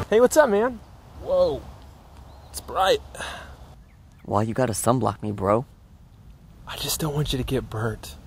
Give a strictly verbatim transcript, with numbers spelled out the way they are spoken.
Hey, what's up, man? Whoa, it's bright. Why you gotta sunblock me, bro? I just don't want you to get burnt.